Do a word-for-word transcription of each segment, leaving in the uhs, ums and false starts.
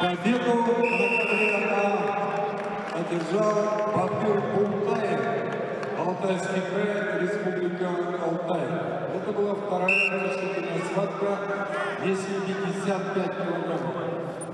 Победу на ковре одержал Батыр Бултаев, Алтайский край, Республика Алтай. Это была вторая решительная схватка, весом пятьдесят пять килограммов.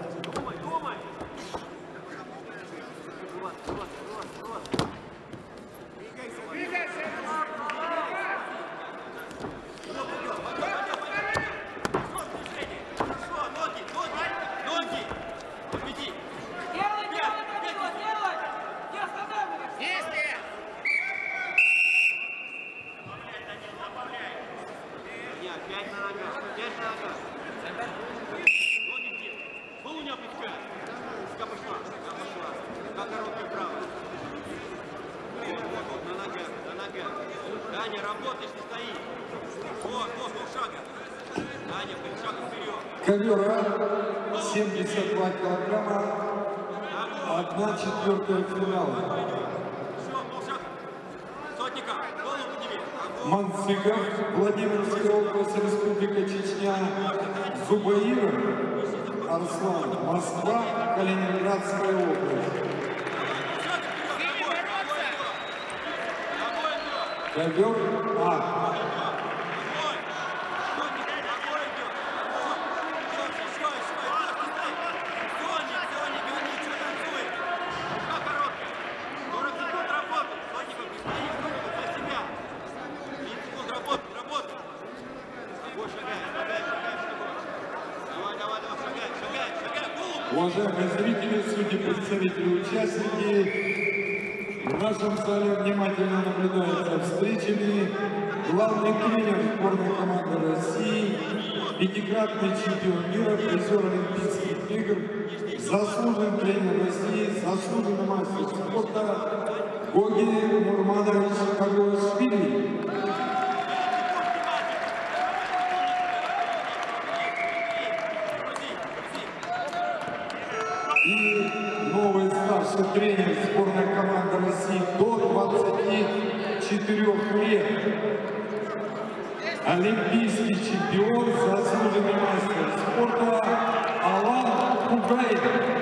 Даня, работаешь, не стоишь. Вот, вот, полшага. Даня, полшага вперед. Ковер семьдесят два килограмма, одна четвертая финала. Все, полшага. Сотника, голову подними. Мансыгов, Владимирская область, Республика Чечня. Зубаиров Арслан, Москва, Калининградская область. Ковер А. Уважаемые зрители, судьи, представители, участники, в нашем зале внимательно наблюдают за встречами главный тренер сборной команды России, пятикратный чемпион мира, призер Олимпийских игр, заслуженный тренер России, заслуженный мастер спорта Гоги Нурманович Карлашвили. И новый старший тренер сборной команды России до двадцати четырёх лет. Олимпийский чемпион, заслуженный мастер спорта Алан Кугаев.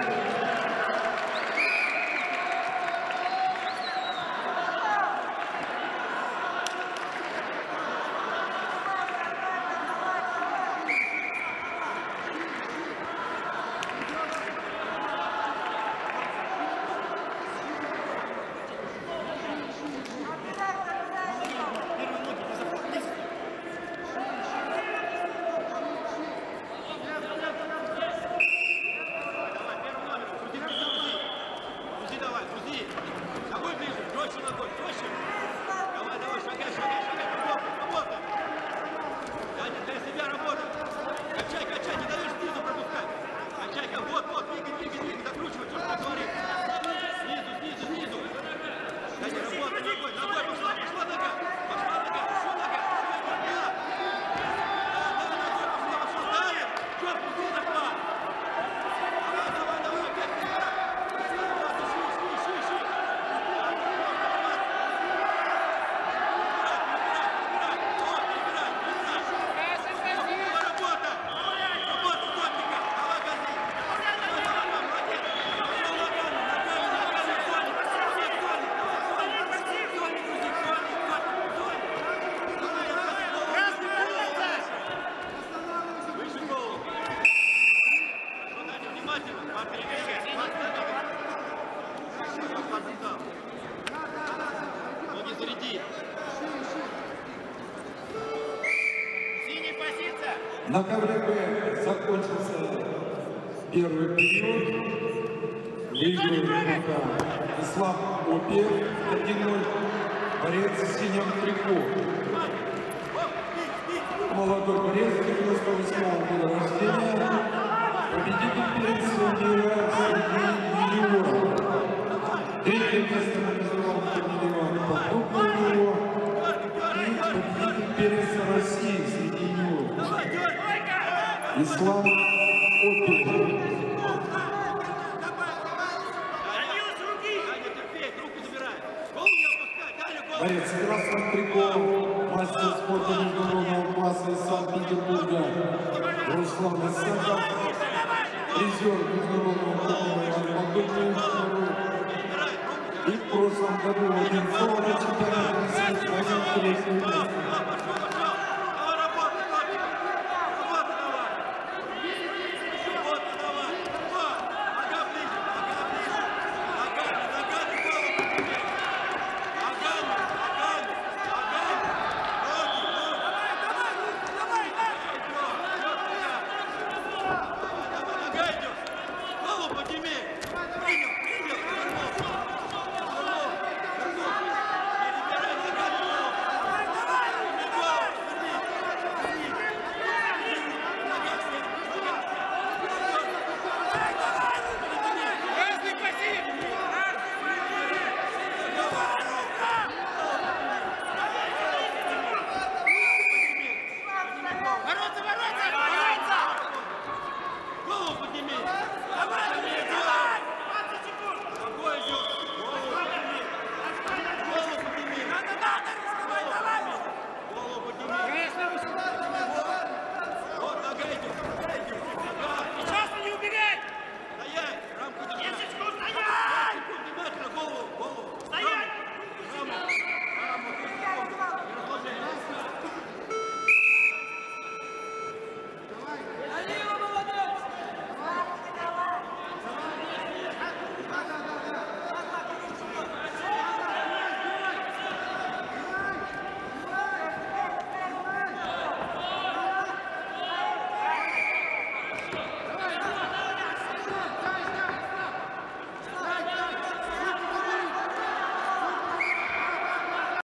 На ковре Б закончился первый период. Выигрывает пока Ислам Опиев один ноль. Борец в синем трико. Молодой борец девяносто восьмого года рождения. Победитель первенства мира Сергей Егоров. Третье место на международном турнире по крупному его. И победитель первенства России среди него. Ислам Опиев. Борец в красном трико, мастер спорта международного класса из Санкт-Петербурга Руслан Исаков. призер международного турнира подобного. И в прошлом году Одинцов